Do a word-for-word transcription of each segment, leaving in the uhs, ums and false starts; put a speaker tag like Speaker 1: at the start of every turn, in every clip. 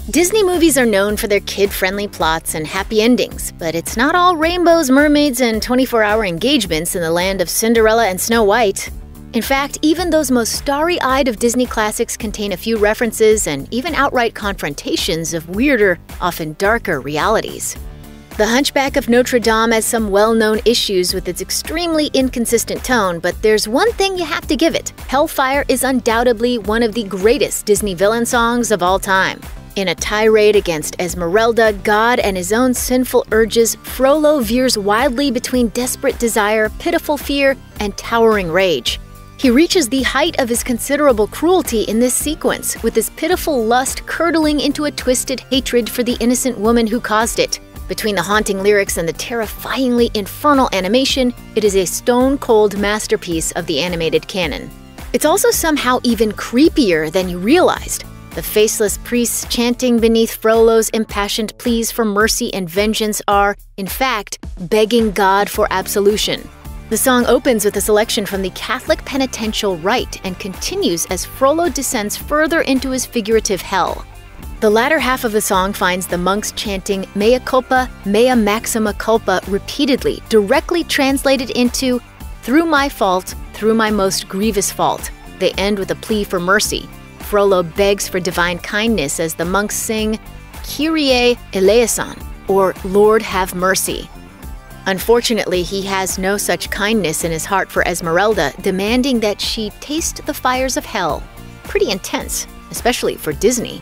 Speaker 1: Disney movies are known for their kid-friendly plots and happy endings, but it's not all rainbows, mermaids, and twenty-four hour engagements in the land of Cinderella and Snow White. In fact, even those most starry-eyed of Disney classics contain a few references and even outright confrontations of weirder, often darker realities. The Hunchback of Notre Dame has some well-known issues with its extremely inconsistent tone, but there's one thing you have to give it. Hellfire is undoubtedly one of the greatest Disney villain songs of all time. In a tirade against Esmeralda, God, and his own sinful urges, Frollo veers wildly between desperate desire, pitiful fear, and towering rage. He reaches the height of his considerable cruelty in this sequence, with his pitiful lust curdling into a twisted hatred for the innocent woman who caused it. Between the haunting lyrics and the terrifyingly infernal animation, it is a stone-cold masterpiece of the animated canon. It's also somehow even creepier than you realized. The faceless priests chanting beneath Frollo's impassioned pleas for mercy and vengeance are, in fact, begging God for absolution. The song opens with a selection from the Catholic penitential rite and continues as Frollo descends further into his figurative hell. The latter half of the song finds the monks chanting Mea culpa, mea maxima culpa repeatedly, directly translated into "Through my fault, through my most grievous fault." They end with a plea for mercy. Frollo begs for divine kindness as the monks sing Kyrie eleison, or Lord have mercy. Unfortunately, he has no such kindness in his heart for Esmeralda, demanding that she taste the fires of hell. Pretty intense, especially for Disney.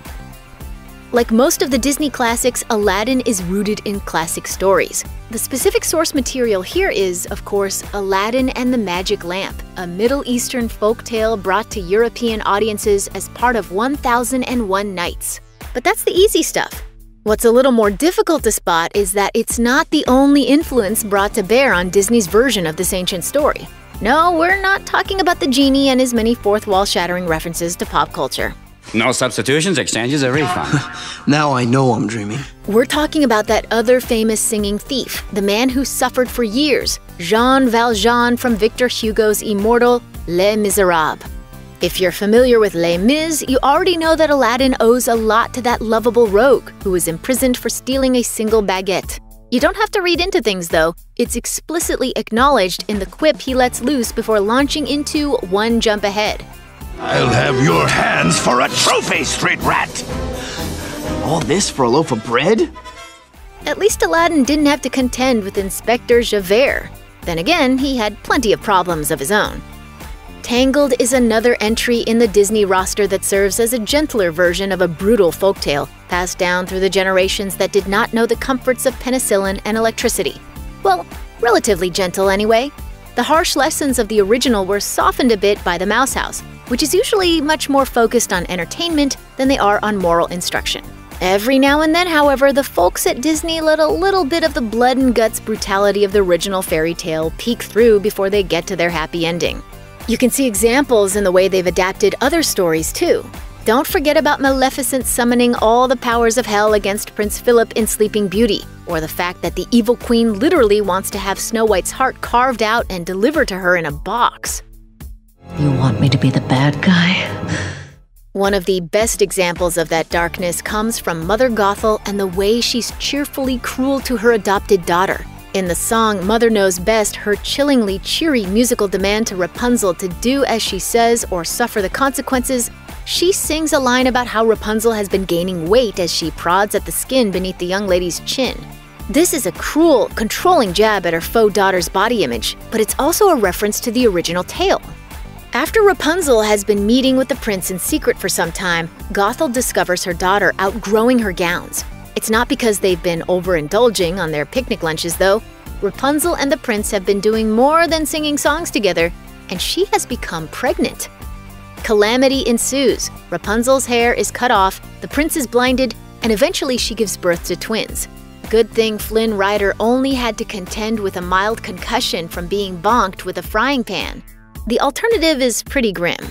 Speaker 1: Like most of the Disney classics, Aladdin is rooted in classic stories. The specific source material here is, of course, Aladdin and the Magic Lamp, a Middle Eastern folktale brought to European audiences as part of one thousand and one Nights. But that's the easy stuff. What's a little more difficult to spot is that it's not the only influence brought to bear on Disney's version of this ancient story. No, we're not talking about the genie and his many fourth-wall-shattering references to pop culture.
Speaker 2: No substitutions, exchanges, or refunds.
Speaker 3: Now I know I'm dreaming.
Speaker 1: We're talking about that other famous singing thief, the man who suffered for years, Jean Valjean from Victor Hugo's immortal Les Miserables. If you're familiar with Les Mis, you already know that Aladdin owes a lot to that lovable rogue who was imprisoned for stealing a single baguette. You don't have to read into things, though. It's explicitly acknowledged in the quip he lets loose before launching into One Jump Ahead.
Speaker 4: I'll have your hands for a trophy, street rat!
Speaker 3: All this for a loaf of bread?
Speaker 1: At least Aladdin didn't have to contend with Inspector Javert. Then again, he had plenty of problems of his own. Tangled is another entry in the Disney roster that serves as a gentler version of a brutal folktale, passed down through the generations that did not know the comforts of penicillin and electricity. Well, relatively gentle anyway. The harsh lessons of the original were softened a bit by the Mouse House, which is usually much more focused on entertainment than they are on moral instruction. Every now and then, however, the folks at Disney let a little bit of the blood and guts brutality of the original fairy tale peek through before they get to their happy ending. You can see examples in the way they've adapted other stories, too. Don't forget about Maleficent summoning all the powers of hell against Prince Philip in Sleeping Beauty, or the fact that the evil queen literally wants to have Snow White's heart carved out and delivered to her in a box.
Speaker 5: You want me to be the bad guy?
Speaker 1: One of the best examples of that darkness comes from Mother Gothel and the way she's cheerfully cruel to her adopted daughter. In the song Mother Knows Best, her chillingly cheery musical demand to Rapunzel to do as she says or suffer the consequences, she sings a line about how Rapunzel has been gaining weight as she prods at the skin beneath the young lady's chin. This is a cruel, controlling jab at her faux daughter's body image, but it's also a reference to the original tale. After Rapunzel has been meeting with the prince in secret for some time, Gothel discovers her daughter outgrowing her gowns. It's not because they've been overindulging on their picnic lunches, though. Rapunzel and the prince have been doing more than singing songs together, and she has become pregnant. Calamity ensues. Rapunzel's hair is cut off, the prince is blinded, and eventually she gives birth to twins. Good thing Flynn Rider only had to contend with a mild concussion from being bonked with a frying pan. The alternative is pretty grim.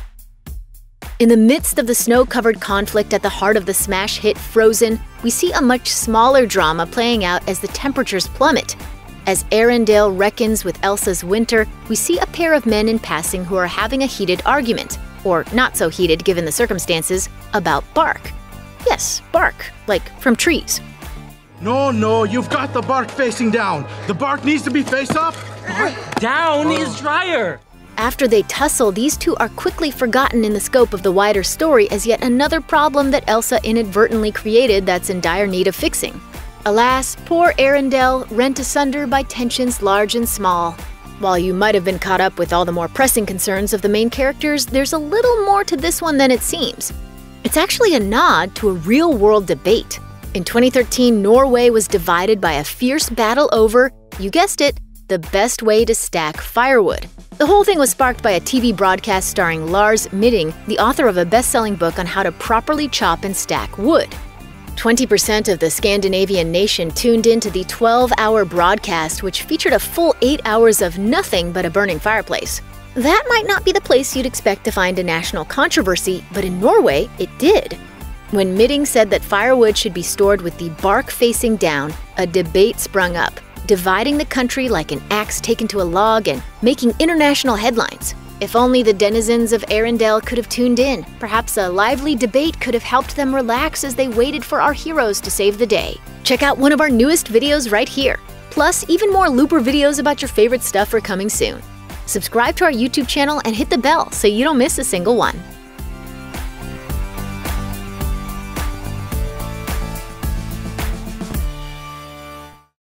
Speaker 1: In the midst of the snow-covered conflict at the heart of the smash hit Frozen, we see a much smaller drama playing out as the temperatures plummet. As Arendelle reckons with Elsa's winter, we see a pair of men in passing who are having a heated argument, or not so heated given the circumstances, about bark. Yes, bark, like from trees.
Speaker 4: No, no, you've got the bark facing down. The bark needs to be face up.
Speaker 6: Down is drier.
Speaker 1: After they tussle, these two are quickly forgotten in the scope of the wider story as yet another problem that Elsa inadvertently created that's in dire need of fixing. Alas, poor Arendelle, rent asunder by tensions large and small. While you might have been caught up with all the more pressing concerns of the main characters, there's a little more to this one than it seems. It's actually a nod to a real-world debate. In twenty thirteen, Norway was divided by a fierce battle over, you guessed it, the best way to stack firewood. The whole thing was sparked by a T V broadcast starring Lars Midting, the author of a best-selling book on how to properly chop and stack wood. twenty percent of the Scandinavian nation tuned into the twelve-hour broadcast, which featured a full eight hours of nothing but a burning fireplace. That might not be the place you'd expect to find a national controversy, but in Norway, it did. When Midting said that firewood should be stored with the bark facing down, a debate sprung up, dividing the country like an axe taken to a log and making international headlines. If only the denizens of Arendelle could have tuned in, perhaps a lively debate could have helped them relax as they waited for our heroes to save the day. Check out one of our newest videos right here. Plus, even more Looper videos about your favorite stuff are coming soon. Subscribe to our YouTube channel and hit the bell so you don't miss a single one.